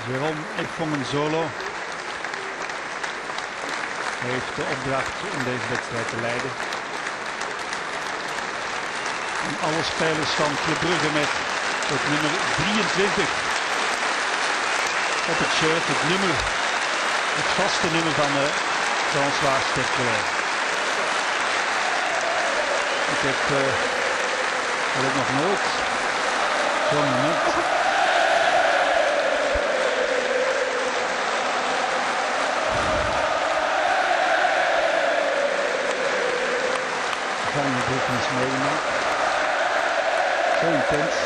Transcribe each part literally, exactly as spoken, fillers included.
Jérôme Ekfongen solo heeft de opdracht om deze wedstrijd te leiden. En alle spelers van Club Brugge met het nummer drieëntwintig op het shirt, het nummer, het vaste nummer van uh, François Sterckler. Ik heb uh, nog nooit zo'n moment van de betekenis meegemaakt. Zo intens.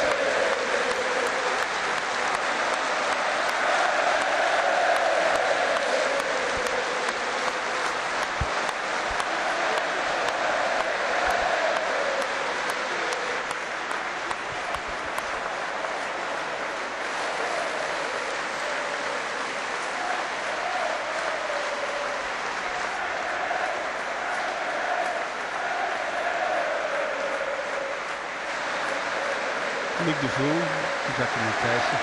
Luc de Vroel, Jacques Matthijssen.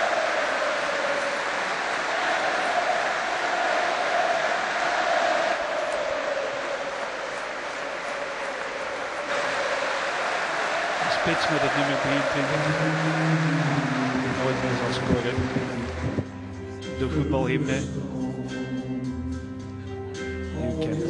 De spits met het nummer drieëntwintig. Nooit meer zal scoren. De voetbalhymne. Die u kent.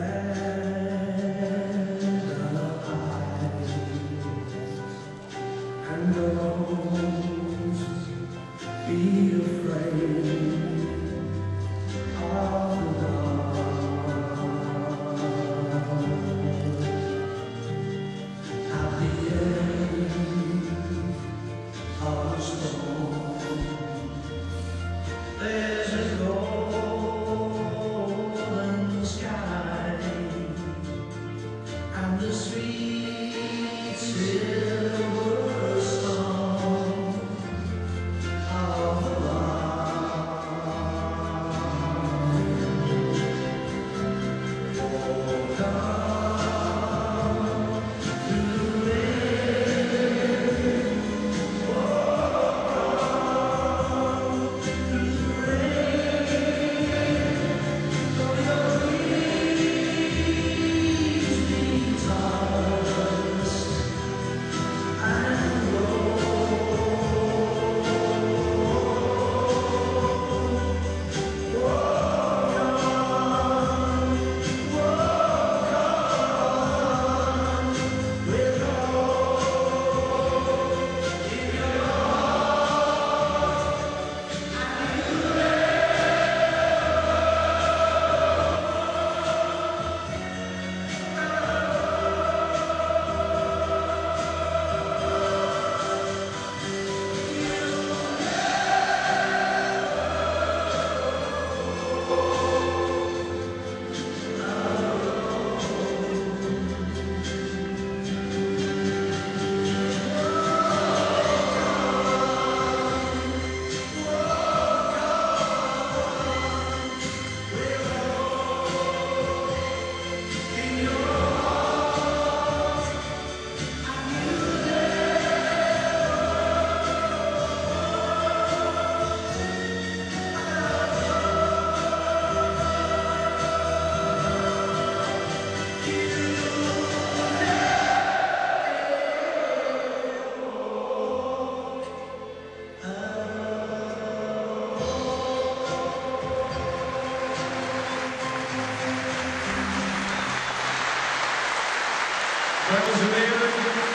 Dames en heren,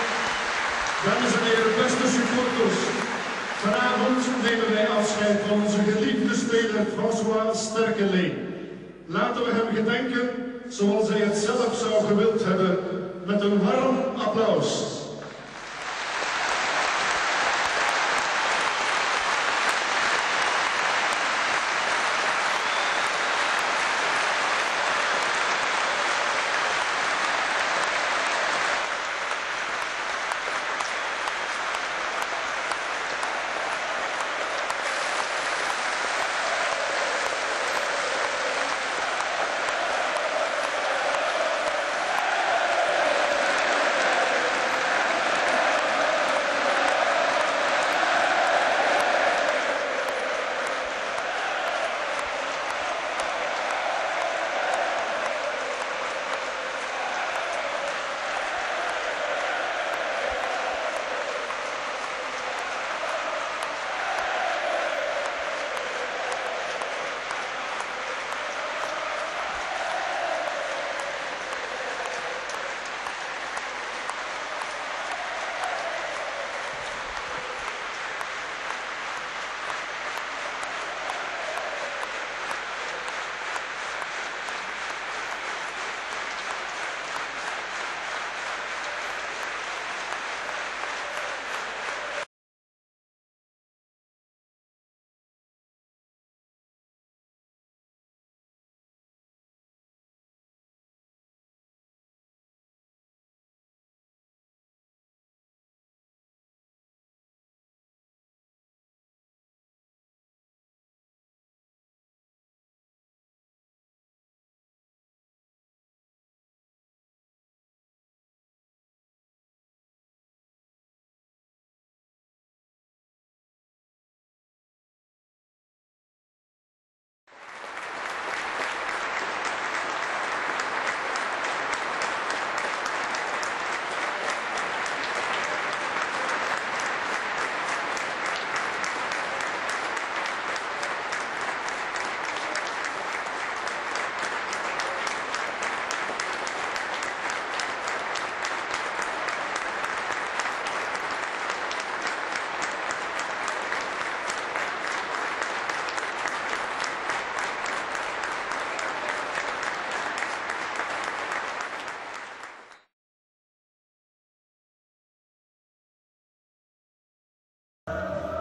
dames en heren, beste supporters. Vanavond nemen wij afscheid van onze geliefde speler François Sterckler. Laten we hem gedenken zoals hij het zelf zou gewild hebben, met een warm applaus.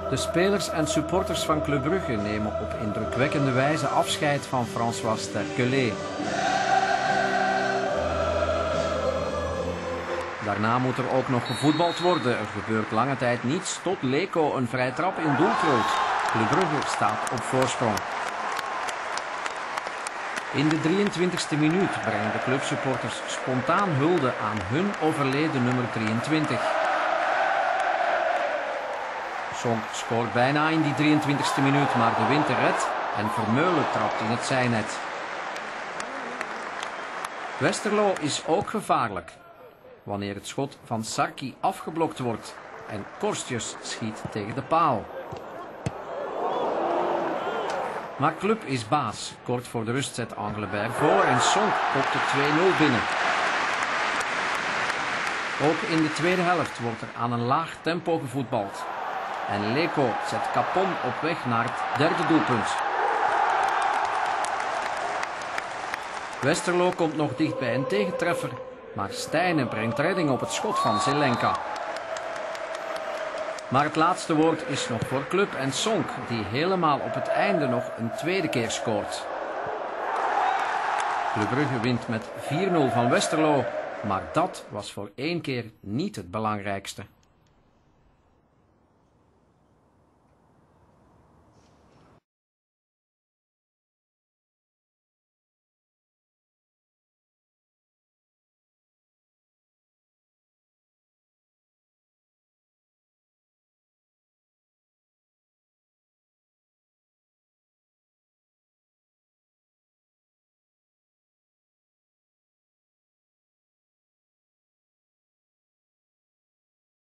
De spelers en supporters van Club Brugge nemen op indrukwekkende wijze afscheid van François Sterquelé. Daarna moet er ook nog gevoetbald worden. Er gebeurt lange tijd niets tot Leco een vrije trap in doel vult. Club Brugge staat op voorsprong. In de drieëntwintigste minuut brengen de clubsupporters spontaan hulde aan hun overleden nummer drieëntwintig. Sonk scoort bijna in die drieëntwintigste minuut, maar de winter redt en Vermeulen trapt in het zijnet. Westerlo is ook gevaarlijk wanneer het schot van Sarki afgeblokt wordt en Korstjes schiet tegen de paal. Maar Club is baas. Kort voor de rust zet Anglebert voor en Sonk kopt de twee nul binnen. Ook in de tweede helft wordt er aan een laag tempo gevoetbald. En Leco zet Capon op weg naar het derde doelpunt. Westerlo komt nog dicht bij een tegentreffer, maar Stijnen brengt redding op het schot van Zelenka. Maar het laatste woord is nog voor Club en Sonk, die helemaal op het einde nog een tweede keer scoort. Club Brugge wint met vier nul van Westerlo, maar dat was voor één keer niet het belangrijkste.